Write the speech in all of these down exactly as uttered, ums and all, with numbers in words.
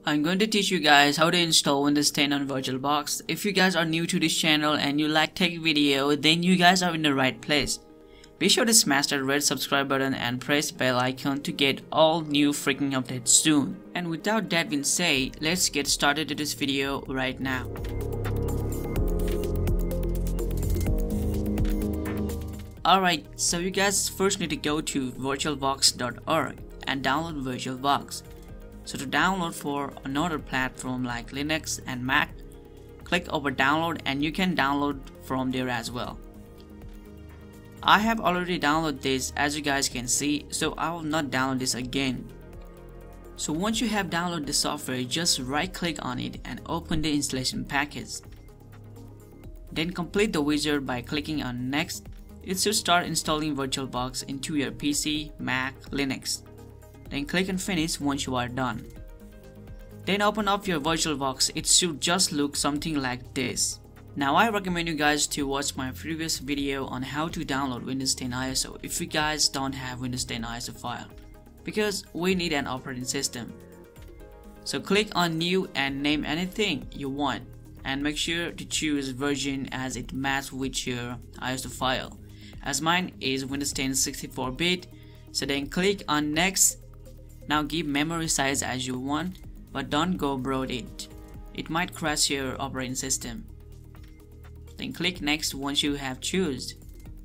I'm going to teach you guys how to install Windows ten on VirtualBox. If you guys are new to this channel and you like tech video, then you guys are in the right place. Be sure to smash that red subscribe button and press the bell icon to get all new freaking updates soon. And without that being said, let's get started to this video right now. Alright, so you guys first need to go to virtualbox dot org and download VirtualBox. So to download for another platform like Linux and Mac, click over download and you can download from there as well. I have already downloaded this, as you guys can see, so I will not download this again. So once you have downloaded the software, just right click on it and open the installation package. Then complete the wizard by clicking on next. It should start installing VirtualBox into your P C, Mac, Linux. Then click on finish once you are done. Then open up your VirtualBox. It should just look something like this. Now I recommend you guys to watch my previous video on how to download Windows ten I S O if you guys don't have Windows ten I S O file, because we need an operating system. So click on new and name anything you want and make sure to choose version as it matches with your I S O file. As mine is Windows ten sixty-four bit, so then click on next. Now give memory size as you want, but don't go broad it. It might crash your operating system. Then click next once you have chosen.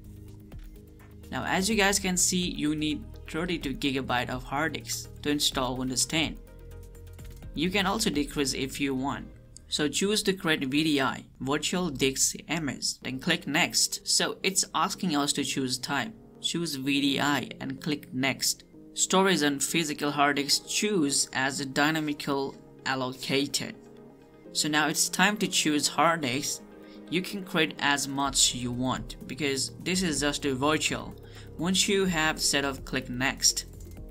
Now as you guys can see, you need thirty-two gigabytes of hard disk to install Windows ten. You can also decrease if you want. So choose to create V D I, virtual disk image, then click next. So it's asking us to choose type. Choose V D I and click next. Storage and physical hard disk, choose as a dynamical allocated. So now it's time to choose hard disk. You can create as much you want because this is just a virtual. Once you have set up, click next.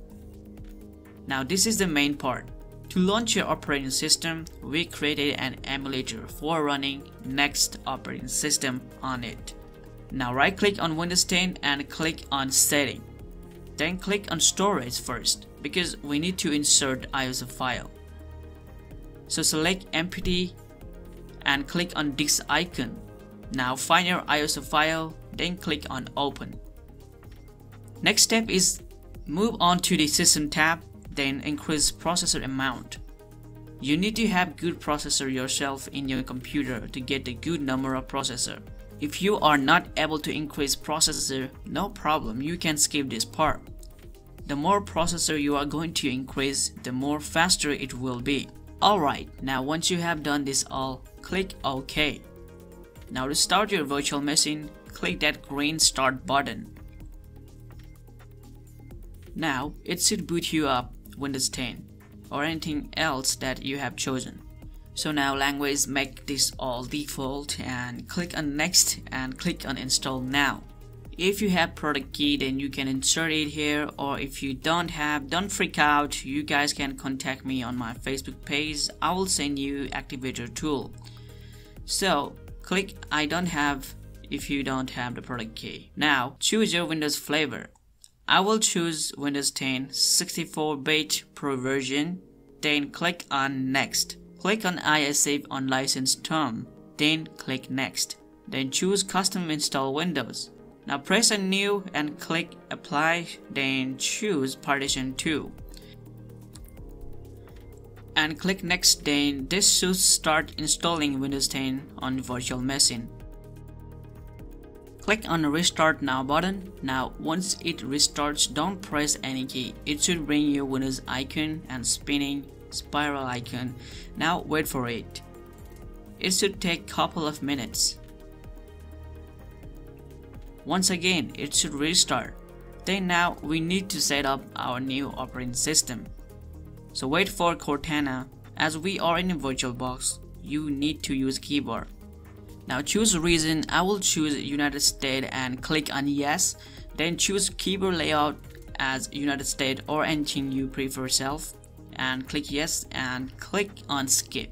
Now this is the main part. To launch your operating system, we created an emulator for running next operating system on it. Now right click on Windows ten and click on setting. Then click on storage first because we need to insert I S O file. So select empty and click on disk icon. Now find your I S O file, then click on open. Next step is move on to the system tab, then increase processor amount. You need to have good processor yourself in your computer to get a good number of processor. If you are not able to increase processor, no problem, you can skip this part. The more processor you are going to increase, the more faster it will be. Alright, now once you have done this all, click OK. Now to start your virtual machine, click that green start button. Now it should boot you up Windows ten or anything else that you have chosen. So now language, make this all default and click on next and click on install now. If you have product key, then you can insert it here, or if you don't have, don't freak out, you guys can contact me on my Facebook page. I will send you activator tool. So click I don't have if you don't have the product key. Now choose your Windows flavor. I will choose Windows ten sixty-four bit Pro version, then click on next. Click on I accept on license term, then click next. Then choose custom install Windows. Now press on new and click apply, then choose partition two. And click next, then this should start installing Windows ten on virtual machine. Click on the restart now button. Now once it restarts, don't press any key. It should bring you Windows icon and spinning spiral icon. Now wait for it. It should take couple of minutes. Once again it should restart. Then now we need to set up our new operating system. So wait for Cortana. As we are in a VirtualBox, you need to use keyboard. Now choose region. I will choose United States and click on yes. Then choose keyboard layout as United States or anything you prefer self, and click yes and click on skip.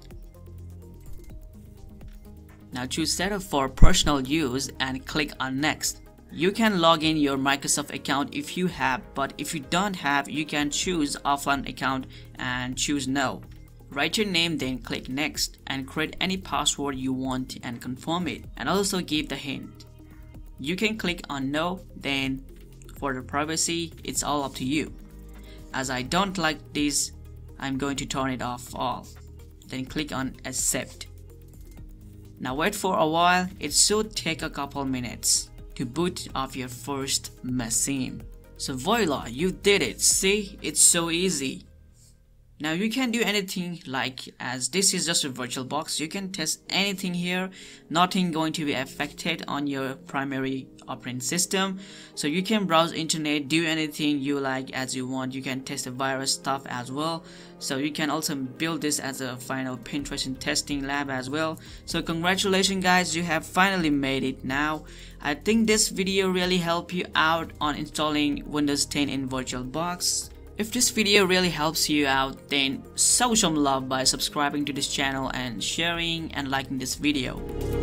Now choose setup for personal use and click on next. You can log in your Microsoft account if you have, but if you don't have, you can choose offline account and choose no. Write your name, then click next and create any password you want and confirm it, and also give the hint. You can click on no, then for the privacy it's all up to you. As I don't like this, I'm going to turn it off all. Then click on accept. Now wait for a while. It should take a couple minutes to boot off your first machine. So voila, you did it. See, it's so easy. Now you can do anything, like as this is just a VirtualBox, you can test anything here. Nothing going to be affected on your primary operating system. So you can browse internet, do anything you like as you want. You can test the virus stuff as well. So you can also build this as a final penetration testing lab as well. So congratulations guys, you have finally made it. Now I think this video really helped you out on installing Windows ten in VirtualBox. If this video really helps you out, then show some love by subscribing to this channel and sharing and liking this video.